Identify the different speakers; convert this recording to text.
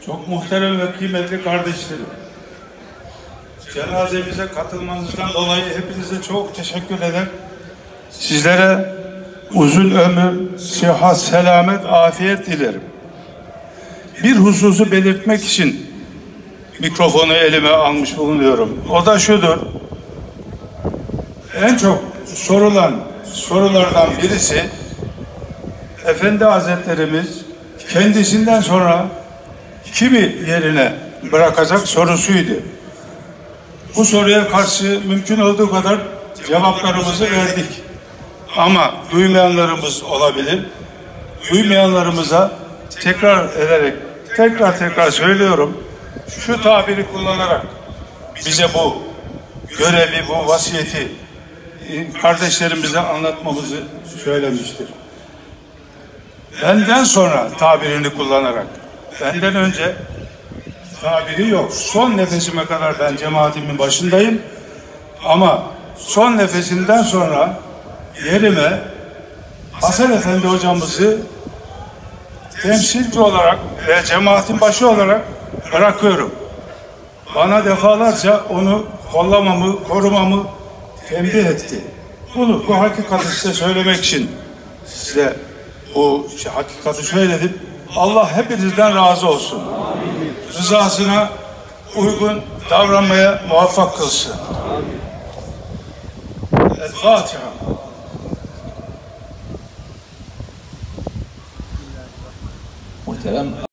Speaker 1: Çok muhterem ve kıymetli kardeşlerim, cenazemize katılmanızdan dolayı hepinize çok teşekkür eder. Sizlere uzun ömür, sıhhat, selamet, afiyet dilerim. Bir hususu belirtmek için mikrofonu elime almış bulunuyorum. O da şudur: en çok sorulardan birisi, Efendi Hazretlerimiz kendisinden sonra kimi yerine bırakacak sorusuydu. Bu soruya karşı mümkün olduğu kadar cevaplarımızı verdik. Ama duymayanlarımız olabilir. Duymayanlarımıza tekrar ederek, tekrar söylüyorum. Şu tabiri kullanarak bize bu görevi, bu vasiyeti kardeşlerimize anlatmamızı söylemiştir. Benden sonra tabirini kullanarak, benden önce tabiri yok. Son nefesime kadar ben cemaatimin başındayım. Ama son nefesinden sonra yerime Hasan Efendi hocamızı temsilci olarak ve cemaatin başı olarak bırakıyorum. Bana defalarca onu kollamamı, korumamı tembih etti. Bu hakikati size söylemek için size bu hakikati söyledim. Allah hepinizden razı olsun. Rızasına uygun davranmaya muvaffak kılsın. El-Fatiha.
Speaker 2: Muhterem